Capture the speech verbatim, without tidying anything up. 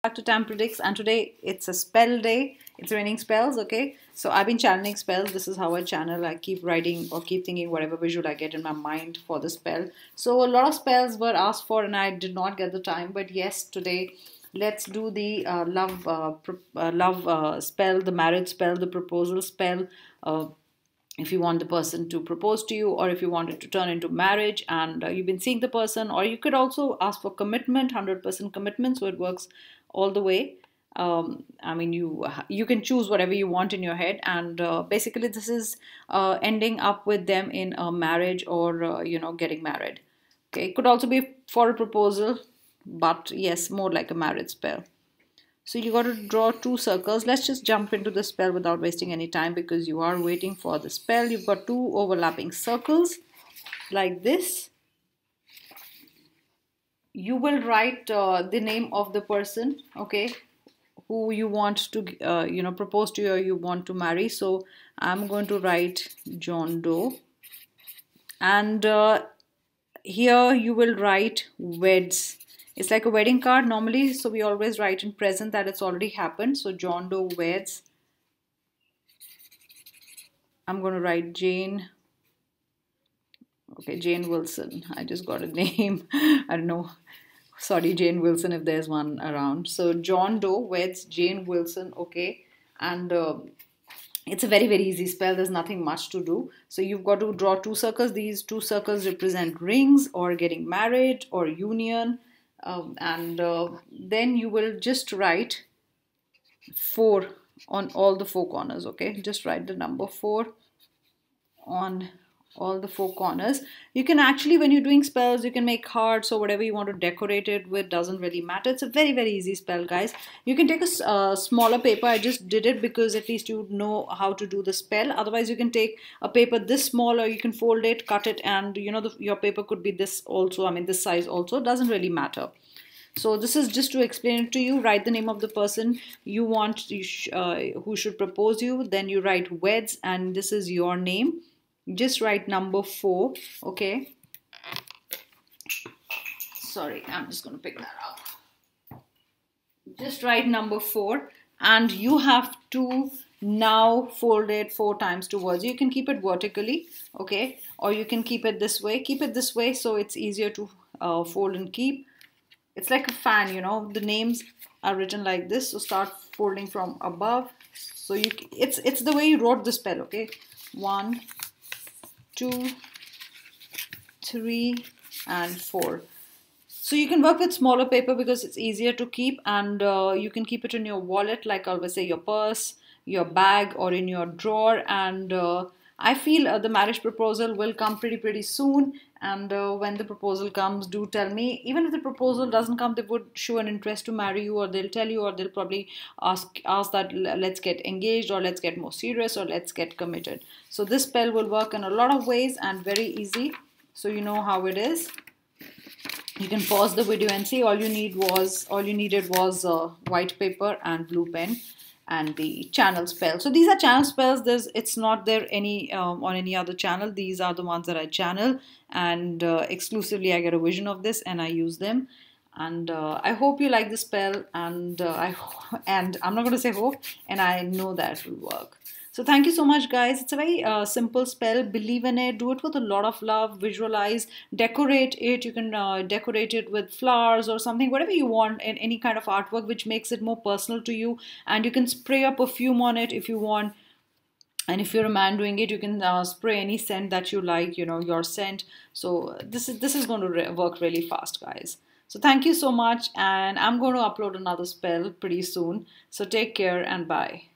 Back to Tam Predicts, and today it's a spell day. It's raining spells, okay? So I've been channeling spells. This is how I channel. I keep writing or keep thinking whatever visual I get in my mind for the spell. So a lot of spells were asked for and I did not get the time. But yes, today let's do the uh, love uh, uh, love uh, spell, the marriage spell, the proposal spell. Uh, if you want the person to propose to you, or if you want it to turn into marriage and uh, you've been seeing the person, or you could also ask for commitment, one hundred percent commitment, so it works all the way. um, I mean, you you can choose whatever you want in your head, and uh, basically this is uh, ending up with them in a marriage, or uh, you know getting married. Okay, it could also be for a proposal, but yes, more like a marriage spell. So you got to draw two circles. Let's just jump into the spell without wasting any time, because you are waiting for the spell. You've got two overlapping circles like this. You will write uh, the name of the person, okay, who you want to uh, you know propose to you, or you want to marry. So I'm going to write John Doe, and uh, here you will write weds. It's like a wedding card normally, so we always write in present that it's already happened. So John Doe weds. I'm going to write Jane. Okay, Jane Wilson. I just got a name. I don't know. Sorry, Jane Wilson, if there's one around. So John Doe weds Jane Wilson. Okay, and uh, it's a very, very easy spell. There's nothing much to do. So you've got to draw two circles. These two circles represent rings, or getting married, or union. Um, and uh, then you will just write four on all the four corners. Okay, just write the number four on all the four corners. You can actually, when you're doing spells, you can make hearts or whatever you want to decorate it with. Doesn't really matter. It's a very, very easy spell, guys. You can take a uh, smaller paper. I just did it because at least you know how to do the spell. Otherwise, you can take a paper this small, or you can fold it, cut it, and you know the, your paper could be this also. I mean, this size also. Doesn't really matter. So this is just to explain it to you. Write the name of the person you want, you sh uh, who should propose you. Then you write weds, and this is your name. Just write number four. Okay. Sorry, I'm just going to pick that up. Just write number four, and you have to now fold it four times towards you. You can keep it vertically, okay, or you can keep it this way. Keep it this way so it's easier to uh, fold and keep. It's like a fan, you know. The names are written like this, so start folding from above. So you, it's it's the way you wrote the spell, okay. One, two, three, and four. So you can work with smaller paper because it's easier to keep, and uh, you can keep it in your wallet, like I always say, your purse, your bag, or in your drawer. And uh, I feel uh, the marriage proposal will come pretty, pretty soon. And uh, when the proposal comes, do tell me. Even if the proposal doesn't come, they would show an interest to marry you, or they'll tell you, or they'll probably ask ask that let's get engaged, or let's get more serious, or let's get committed. So this spell will work in a lot of ways and very easy. So you know how it is. You can pause the video and see. All you need was all you needed was uh, white paper and blue pen, and the channel spell. So these are channel spells. There's it's not there any um, on any other channel. These are the ones that I channel, and uh, exclusively I get a vision of this and I use them. And uh, I hope you like the spell, and uh, I and I'm not going to say hope, and I know that it will work. So thank you so much, guys. It's a very uh, simple spell. Believe in it. Do it with a lot of love. Visualize. Decorate it. You can uh, decorate it with flowers or something, whatever you want, in any kind of artwork which makes it more personal to you. And you can spray a perfume on it if you want. And if you're a man doing it, you can uh, spray any scent that you like, you know, your scent. So this is, this is going to re work really fast, guys. So thank you so much. And I'm going to upload another spell pretty soon. So take care and bye.